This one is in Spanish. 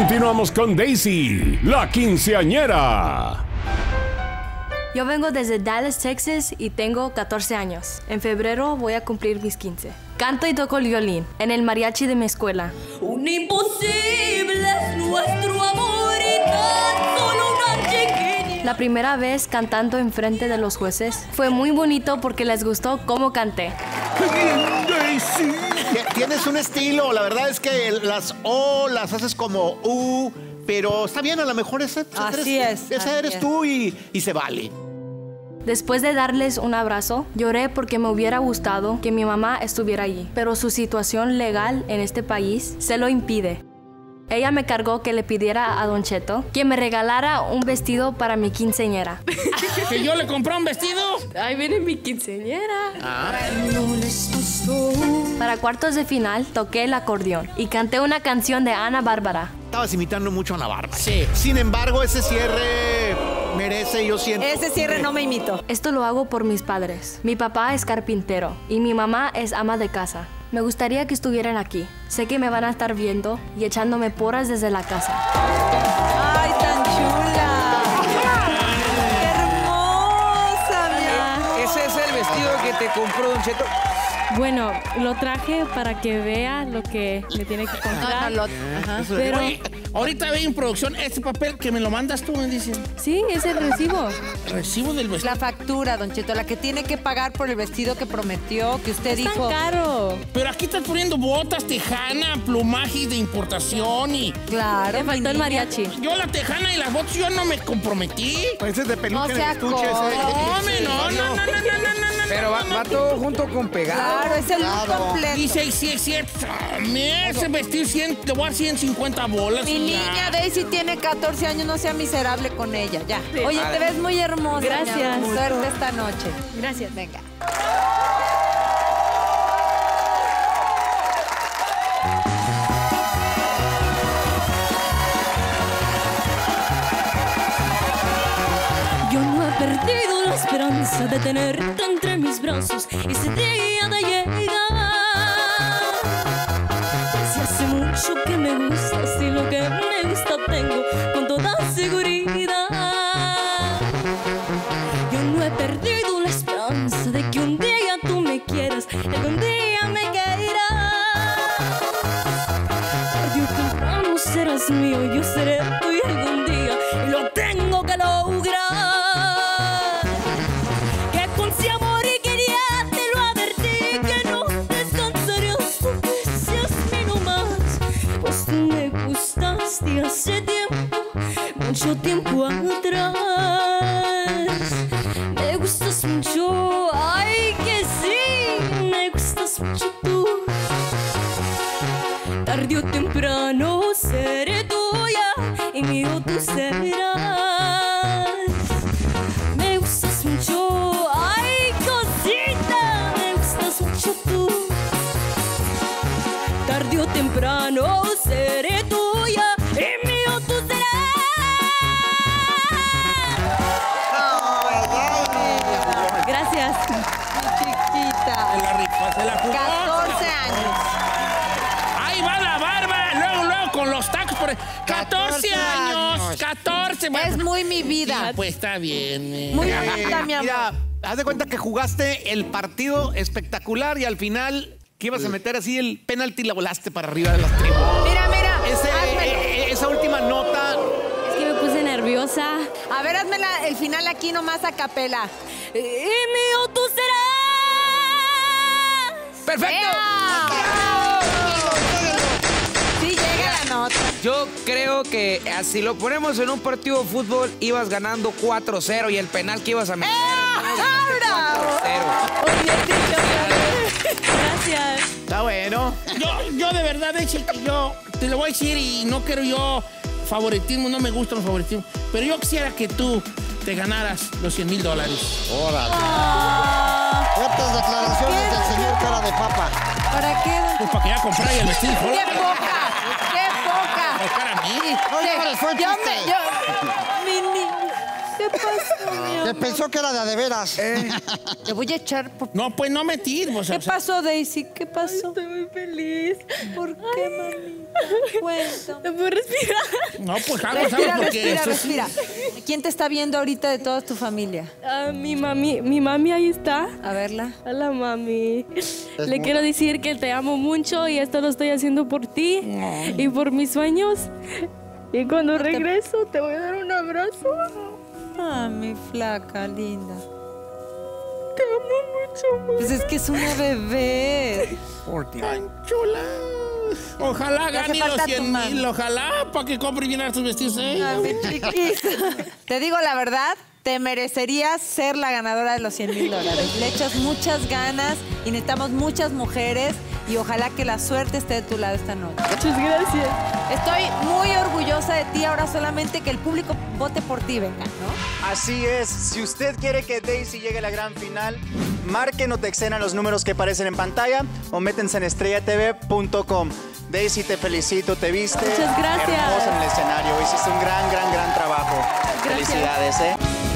Continuamos con Daisy, la quinceañera. Yo vengo desde Dallas, Texas y tengo 14 años. En febrero voy a cumplir mis 15. Canto y toco el violín en el mariachi de mi escuela. Un imposible es nuestro amor y tan solo una chiquilla. La primera vez cantando enfrente de los jueces fue muy bonito porque les gustó cómo canté. Daisy. Tienes un estilo, la verdad es que las O las haces como U, pero está bien, a lo mejor esa eres tú y se vale. Después de darles un abrazo, lloré porque me hubiera gustado que mi mamá estuviera allí, pero su situación legal en este país se lo impide. Ella me cargó que le pidiera a Don Cheto que me regalara un vestido para mi quinceañera. ¿Que yo le compré un vestido? Ahí viene mi quinceañera. Para cuartos de final, toqué el acordeón y canté una canción de Ana Bárbara. Estabas imitando mucho a Ana Bárbara. Sí. Sin embargo, ese cierre merece, yo siento. Ese cierre no me imito. Esto lo hago por mis padres. Mi papá es carpintero y mi mamá es ama de casa. Me gustaría que estuvieran aquí. Sé que me van a estar viendo y echándome porras desde la casa. ¡Ay, tan chula! ¡Qué hermosa, mi! Ese es el vestido que te compró Don Cheto. Bueno, lo traje para que vea lo que me tiene que comprar. Pero Oye, ahorita veo en producción este papel que me lo mandas tú, me dicen. sí, es el recibo. Recibo del vestido. La factura, Don Cheto, la que tiene que pagar por el vestido que prometió, que usted dijo. Tan caro. Pero aquí estás poniendo botas, tejana, plumaje de importación y... Claro. Le faltó el mariachi. Yo la tejana y las botas yo no me comprometí. Ese es de peluche No en sea el estuche. codo. No, hombre, no. Pero va todo junto con pegado. Claro, es el look completo. Dice, sí, ese vestido te voy a dar 150 bolas. Mi niña Daisy tiene 14 años, no sea miserable con ella, ya. Sí. Oye, te ves muy hermosa. Gracias. mi amor. Suerte esta noche. Gracias. Venga. Yo no he perdido la esperanza de tenerte entre mis brazos ese día de llegar. Si hace mucho que me gustas y lo que me gusta tengo con toda seguridad. Yo no he perdido la esperanza de que un día tú me quieras, algún día me quieras. Tarde o temprano serás mío, yo seré tuyo algún día y lo tengo que lograr. Que con ese amor y quería te lo advertí que no descansaría hasta que seas mío más. Pues tú me gustaste hace tiempo, mucho tiempo atrás. Me gustas mucho, ay que sí, me gustas mucho tú. Tarde o temprano seré tuya y mío tú serás. Me gustas mucho, ay cosita, me gustas mucho tú. Tarde o temprano seré tuya y mío tú serás. Gracias. Chiquita. Se la rifó, se la jugó. 14 años. Ahí va la barba, luego con los tacos. 14 años, 14. Es muy mi vida. Ah, pues está bien. Muy bonita, mi amor. Mira, haz de cuenta que jugaste el partido espectacular y al final que ibas a meter así el penalti y la volaste para arriba de las tribunas. Mira, Esa última nota. Es que me puse nerviosa. A ver, hazme el final aquí nomás a capela. Y mío tú serás. ¡Perfecto! Sí, llega la nota. Yo creo que si lo ponemos en un partido de fútbol, ibas ganando 4-0 y el penal que ibas a meter. ¡Bravo! 4-0. Gracias. Está bueno. Yo de verdad, yo te lo voy a decir y no quiero yo favoritismo, no me gustan los favoritismos, pero yo quisiera que tú te ganaras los $100,000. Órale. Fuertes declaraciones del señor cara de papa. ¿Para qué? Pues para que ya comprara el vestido. ¡Qué poca! ¡Qué poca! Pues para mí. Oye, fue chiste. Mi niña. ¿Qué pasó, mi amor? Que pensó que era de veras. Te voy a echar por... No, pues no mentir. O sea, ¿Qué pasó, Daisy? ¿Qué pasó? Estoy muy feliz. ¿Por qué, mami? Cuéntame. No puedo respirar. No, pues vamos, porque... Respira. ¿Quién te está viendo ahorita de toda tu familia? Mi mami ahí está. A verla. Hola, mami. Le quiero decir que te amo mucho y esto lo estoy haciendo por ti y por mis sueños. Y cuando regreso te voy a dar un abrazo. Ah, mi flaca, linda. Te amo mucho, Pues es que es una bebé. Tan chula. Ojalá gane los 100,000. Ojalá para que compre bien tus vestidos. Mi chiquita. Te digo la verdad, te merecerías ser la ganadora de los $100,000. Le echas muchas ganas y necesitamos muchas mujeres y ojalá que la suerte esté de tu lado esta noche. Muchas gracias. Estoy muy orgullosa de ti. Ahora solamente que el público vote por ti, venga, ¿no? Así es. Si usted quiere que Daisy llegue a la gran final, marquen o texten a los números que aparecen en pantalla o métense en estrellatv.com. Daisy, te felicito, te viste Muchas gracias. hermosa en el escenario. Hiciste un gran trabajo. Gracias. Felicidades, ¿eh?